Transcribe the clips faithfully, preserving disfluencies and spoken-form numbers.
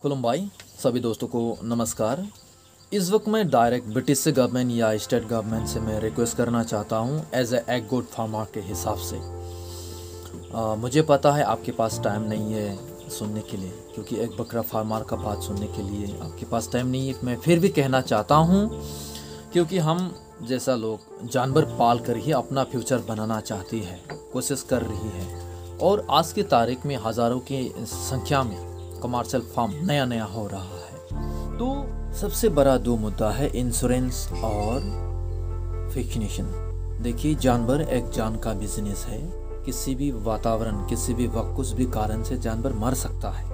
खुलुमबाई सभी दोस्तों को नमस्कार। इस वक्त मैं डायरेक्ट ब्रिटिश गवर्नमेंट या स्टेट गवर्नमेंट से मैं रिक्वेस्ट करना चाहता हूँ as a egg good farmer के हिसाब से। आ, मुझे पता है आपके पास टाइम नहीं है सुनने के लिए, क्योंकि एक बकरा फार्मर का बात सुनने के लिए आपके पास टाइम नहीं है। मैं फिर भी कहना चाहता हूँ, क्योंकि हम जैसा लोग जानवर पाल कर ही अपना फ्यूचर बनाना चाहती है, कोशिश कर रही है, और आज की तारीख में हज़ारों की संख्या में कमर्शियल फार्म नया नया हो रहा है। तो सबसे बड़ा दो मुद्दा है इंश्योरेंस और वैक्सीनेशन। देखिए, जानवर एक जान का बिजनेस है। किसी भी वातावरण, किसी भी वक्त, कुछ भी कारण से जानवर मर सकता है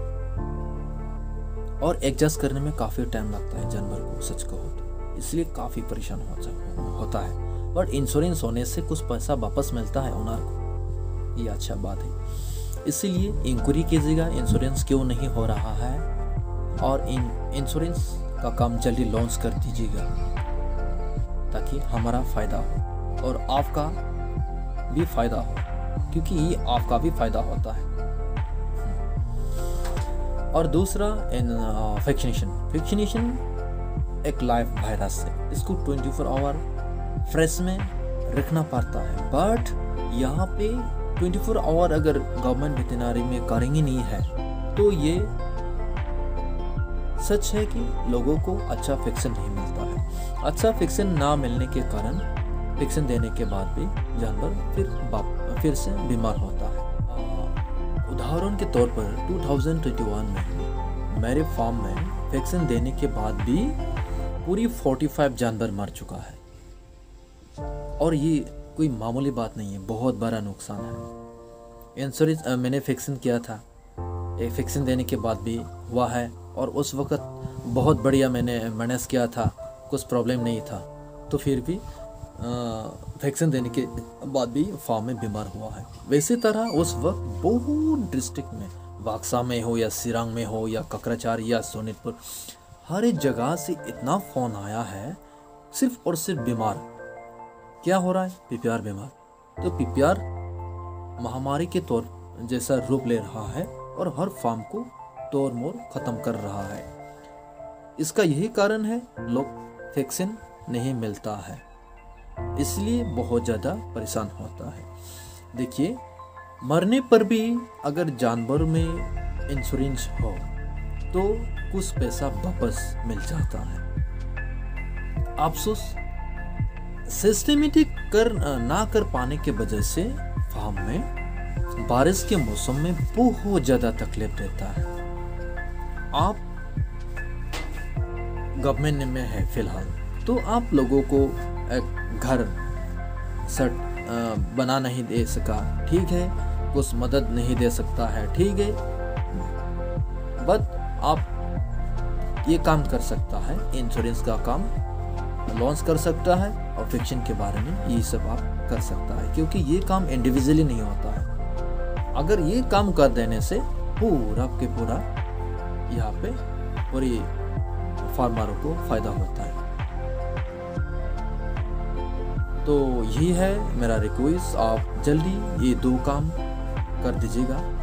और एडजस्ट करने में काफ़ी टाइम लगता है जानवर को, सच कहो तो। इसलिए काफ़ी परेशान हो होता है। बट इंश्योरेंस होने से कुछ पैसा वापस मिलता है ओनर को, ये अच्छा बात है। इसीलिए इंक्वायरी कीजिएगा इंश्योरेंस क्यों नहीं हो रहा है, और इन इंश्योरेंस का काम जल्दी लॉन्च कर दीजिएगा ताकि हमारा फ़ायदा हो और आपका भी फ़ायदा हो, क्योंकि ये आपका भी फ़ायदा होता है। और दूसरा इन वैक्सीनेशन वैक्सीनेशन एक लाइव वायरस है, इसको ट्वेंटी फोर आवर फ्रेश में रखना पड़ता है। बट यहाँ पे ट्वेंटी फोर आवर अगर गवर्नमेंट वेटरनरी में करेंगे नहीं है तो ये सच है कि लोगों को अच्छा वैक्सीन नहीं मिलता है। अच्छा वैक्सीन ना मिलने के कारण वैक्सीन देने के बाद भी जानवर फिर फिर से बीमार होता है। उदाहरण के तौर पर दो हज़ार इक्कीस में मेरे फार्म में वैक्सीन देने के बाद भी पूरी पैंतालीस जानवर मर चुका है, और ये कोई मामूली बात नहीं है, बहुत बड़ा नुकसान है। इंश्योरेंस मैंने वैक्सीन किया था, एक वैक्सीन देने के बाद भी हुआ है, और उस वक़्त बहुत बढ़िया मैंने मैनेज किया था, कुछ प्रॉब्लम नहीं था, तो फिर भी वैक्सीन देने के बाद भी फार्म में बीमार हुआ है। वैसे तरह उस वक्त बहुत डिस्ट्रिक्ट में, बाक्सा में हो या सिरांग में हो या ककराचार या सोनीतपुर, हर एक जगह से इतना फ़ोन आया है, सिर्फ और सिर्फ बीमार। क्या हो रहा है? पीपीआर बीमार। तो पीपीआर महामारी के तौर जैसा रूप ले रहा है और हर फार्म को तोड़ मोड़ खत्म कर रहा है। इसका यही कारण है, लोग वैक्सीन नहीं मिलता है, इसलिए बहुत ज़्यादा परेशान होता है। देखिए, मरने पर भी अगर जानवर में इंश्योरेंस हो तो कुछ पैसा वापस मिल जाता है। अफसोस सिस्टमेटिक कर ना कर पाने के वजह से फार्म में बारिश के मौसम में बहुत ज़्यादा तकलीफ देता है। आप गवर्नमेंट में है फिलहाल, तो आप लोगों को एक घर सेट बना नहीं दे सका, ठीक है, कुछ मदद नहीं दे सकता है, ठीक है, बट आप ये काम कर सकता है, इंश्योरेंस का काम लॉन्च कर सकता है, और वैक्सीन के बारे में ये सब आप कर सकता है, क्योंकि ये काम इंडिविजुअली नहीं होता है। अगर ये काम कर देने से पूरा के पूरा यहाँ पे पूरी फार्मरों को फायदा होता है। तो यही है मेरा रिक्वेस्ट, आप जल्दी ये दो काम कर दीजिएगा।